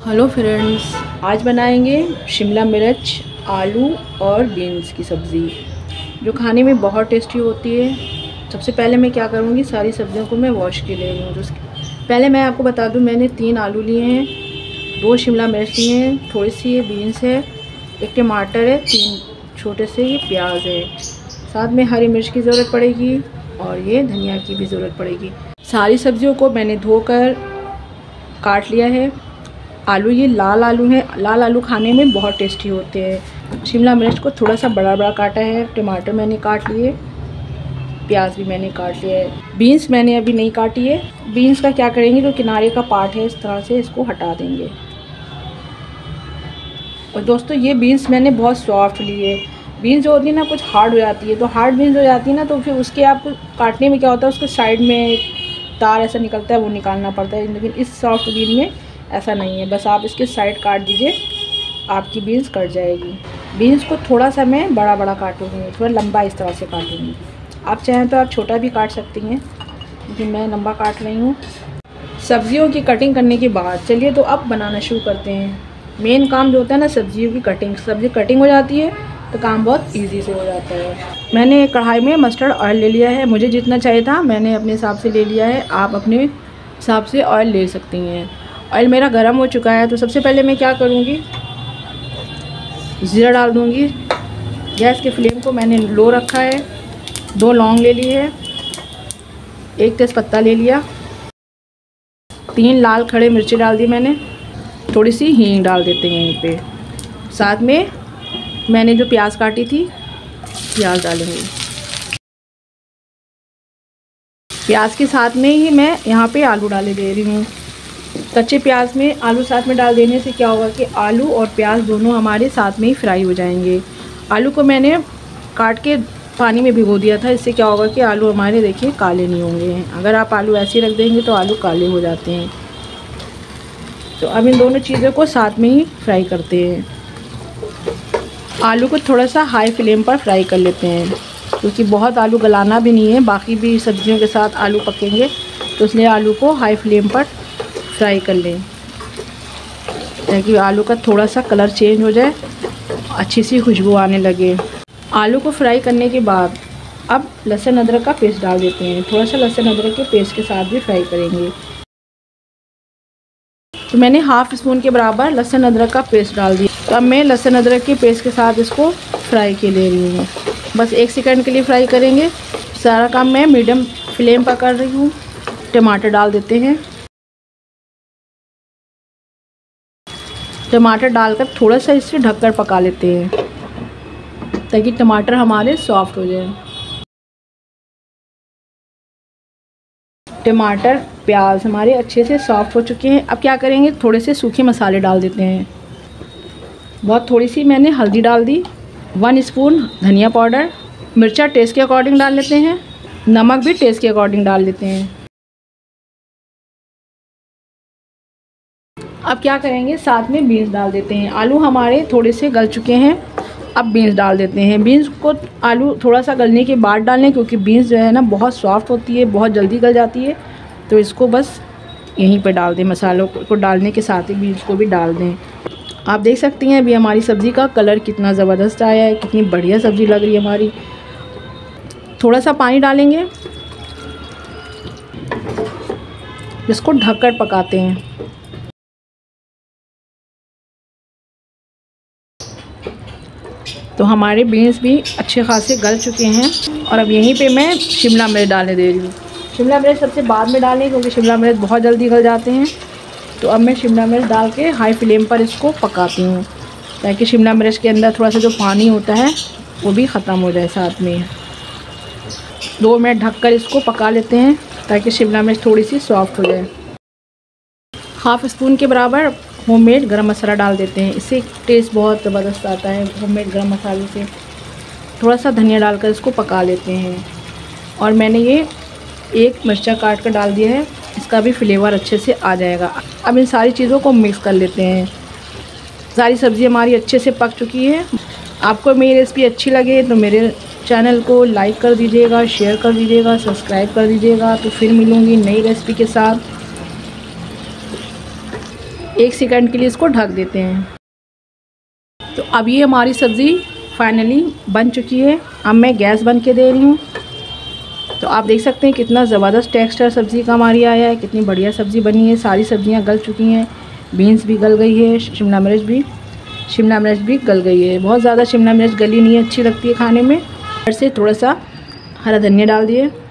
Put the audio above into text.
Hello friends, आज बनाएंगे शिमला मिर्च, आलू और बीन्स की सब्ज़ी जो खाने में बहुत टेस्टी होती है। सबसे पहले मैं क्या करूँगी, सारी सब्जियों को मैं वॉश के ले रही हूँ। तो पहले मैं आपको बता दूँ, मैंने 3 आलू लिए हैं, 2 शिमला मिर्च लिए हैं, थोड़ी सी ये बीन्स है, 1 टमाटर है, 3 छोटे से ये प्याज है, साथ में हरी मिर्च की ज़रूरत पड़ेगी और ये धनिया की भी ज़रूरत पड़ेगी। सारी सब्जियों को मैंने धोकर काट लिया है। आलू ये लाल आलू हैं, लाल आलू खाने में बहुत टेस्टी होते हैं। शिमला मिर्च को थोड़ा सा बड़ा बड़ा काटा है, टमाटर मैंने काट लिए, प्याज भी मैंने काट लिया है। बीन्स मैंने अभी नहीं काटी है। बीन्स का क्या करेंगे, जो किनारे का पार्ट है इस तरह से इसको हटा देंगे। और दोस्तों ये बीन्स मैंने बहुत सॉफ्ट ली है। बीन्स जो होती है ना कुछ हार्ड हो जाती है, तो हार्ड बीन्स हो जाती है ना, तो फिर उसके आपको काटने में क्या होता है, उसके साइड में तार ऐसा निकलता है, वो निकालना पड़ता है। लेकिन इस सॉफ्ट बीन में ऐसा नहीं है, बस आप इसके साइड काट दीजिए, आपकी बीन्स कट जाएगी। बीन्स को थोड़ा सा मैं बड़ा बड़ा काटूँगी, थोड़ा लंबा इस तरह से काटूँगी। आप चाहें तो आप छोटा भी काट सकती हैं, लेकिन मैं लंबा काट रही हूँ। सब्जियों की कटिंग करने के बाद चलिए तो अब बनाना शुरू करते हैं। मेन काम जो होता है ना सब्जियों की कटिंग, सब्जी कटिंग हो जाती है तो काम बहुत ईजी से हो जाता है। मैंने एक कढ़ाई में मस्टर्ड ऑयल ले लिया है, मुझे जितना चाहिए था मैंने अपने हिसाब से ले लिया है। आप अपने हिसाब से ऑयल ले सकती हैं। ऑयल मेरा गर्म हो चुका है, तो सबसे पहले मैं क्या करूँगी, ज़ीरा डाल दूँगी। गैस के फ्लेम को मैंने लो रखा है। 2 लौंग ले ली है, 1 तेज़पत्ता ले लिया, 3 लाल खड़े मिर्ची डाल दी मैंने, थोड़ी सी हींग डाल देते हैं यहीं पे। साथ में मैंने जो प्याज काटी थी, प्याज डालेंगे। प्याज के साथ में ही मैं यहाँ पे आलू डाले दे रही हूँ। कच्चे प्याज में आलू साथ में डाल देने से क्या होगा कि आलू और प्याज दोनों हमारे साथ में ही फ्राई हो जाएंगे। आलू को मैंने काट के पानी में भिगो दिया था, इससे क्या होगा कि आलू हमारे देखिए काले नहीं होंगे। अगर आप आलू ऐसे ही रख देंगे तो आलू काले हो जाते हैं। तो अब इन दोनों चीज़ों को साथ में ही फ्राई करते हैं। आलू को थोड़ा सा हाई फ्लेम पर फ्राई कर लेते हैं, क्योंकि बहुत आलू गलाना भी नहीं है, बाकी भी सब्जियों के साथ आलू पकेंगे, तो इसलिए आलू को हाई फ्लेम पर फ्राई कर लें, ताकि आलू का थोड़ा सा कलर चेंज हो जाए, अच्छी सी खुशबू आने लगे। आलू को फ्राई करने के बाद अब लहसुन अदरक का पेस्ट डाल देते हैं। थोड़ा सा लहसुन अदरक के पेस्ट के साथ भी फ्राई करेंगे। तो मैंने हाफ़ स्पून के बराबर लहसुन अदरक का पेस्ट डाल दिया। तो अब मैं लहसुन अदरक के पेस्ट के साथ इसको फ्राई के ले रही हूँ। बस 1 सेकंड के लिए फ्राई करेंगे। सारा काम मैं मीडियम फ्लेम पर कर रही हूँ। टमाटर डाल देते हैं। टमाटर डालकर थोड़ा सा इसे ढककर पका लेते हैं, ताकि टमाटर हमारे सॉफ्ट हो जाए। टमाटर प्याज हमारे अच्छे से सॉफ्ट हो चुके हैं। अब क्या करेंगे, थोड़े से सूखे मसाले डाल देते हैं। बहुत थोड़ी सी मैंने हल्दी डाल दी, 1 स्पून धनिया पाउडर, मिर्चा टेस्ट के अकॉर्डिंग डाल लेते हैं, नमक भी टेस्ट के अकॉर्डिंग डाल लेते हैं। अब क्या करेंगे, साथ में बीन्स डाल देते हैं। आलू हमारे थोड़े से गल चुके हैं, अब बीन्स डाल देते हैं। बीन्स को आलू थोड़ा सा गलने के बाद डालें, क्योंकि बीन्स जो है ना बहुत सॉफ्ट होती है, बहुत जल्दी गल जाती है। तो इसको बस यहीं पर डाल दें, मसालों को डालने के साथ ही बीन्स को भी डाल दें। आप देख सकती हैं अभी हमारी सब्ज़ी का कलर कितना ज़बरदस्त आया है, कितनी बढ़िया सब्ज़ी लग रही है हमारी। थोड़ा सा पानी डालेंगे, इसको ढककर पकाते हैं। तो हमारे बीन्स भी अच्छे खासे गल चुके हैं। और अब यहीं पे मैं शिमला मिर्च डालने दे रही हूँ। शिमला मिर्च सबसे बाद में डालें, क्योंकि शिमला मिर्च बहुत जल्दी गल जाते हैं। तो अब मैं शिमला मिर्च डाल के हाई फ्लेम पर इसको पकाती हूँ, ताकि शिमला मिर्च के अंदर थोड़ा सा जो पानी होता है वो भी ख़त्म हो जाए। साथ में 2 मिनट ढककर इसको पका लेते हैं, ताकि शिमला मिर्च थोड़ी सी सॉफ्ट हो जाए। हाफ़ स्पून के बराबर होममेड गरम मसाला डाल देते हैं, इससे टेस्ट बहुत ज़बरदस्त आता है होममेड गरम मसाले से। थोड़ा सा धनिया डालकर इसको पका लेते हैं। और मैंने ये 1 मिर्चा काट कर डाल दिया है, इसका भी फ्लेवर अच्छे से आ जाएगा। अब इन सारी चीज़ों को मिक्स कर लेते हैं। सारी सब्ज़ी हमारी अच्छे से पक चुकी है। आपको मेरी रेसिपी अच्छी लगे तो मेरे चैनल को लाइक कर दीजिएगा, शेयर कर दीजिएगा, सब्सक्राइब कर दीजिएगा। तो फिर मिलूँगी नई रेसिपी के साथ। 1 सेकंड के लिए इसको ढक देते हैं। तो अब ये हमारी सब्ज़ी फाइनली बन चुकी है। अब मैं गैस बंद के दे रही हूँ। तो आप देख सकते हैं कितना ज़बरदस्त टेक्सचर सब्ज़ी का हमारी आया है, कितनी बढ़िया सब्ज़ी बनी है। सारी सब्ज़ियाँ गल चुकी हैं, बीन्स भी गल गई है, शिमला मिर्च भी गल गई है। बहुत ज़्यादा शिमला मिर्च गली नहीं अच्छी लगती है खाने में। फिर से थोड़ा सा हरा धनिया डाल दिए।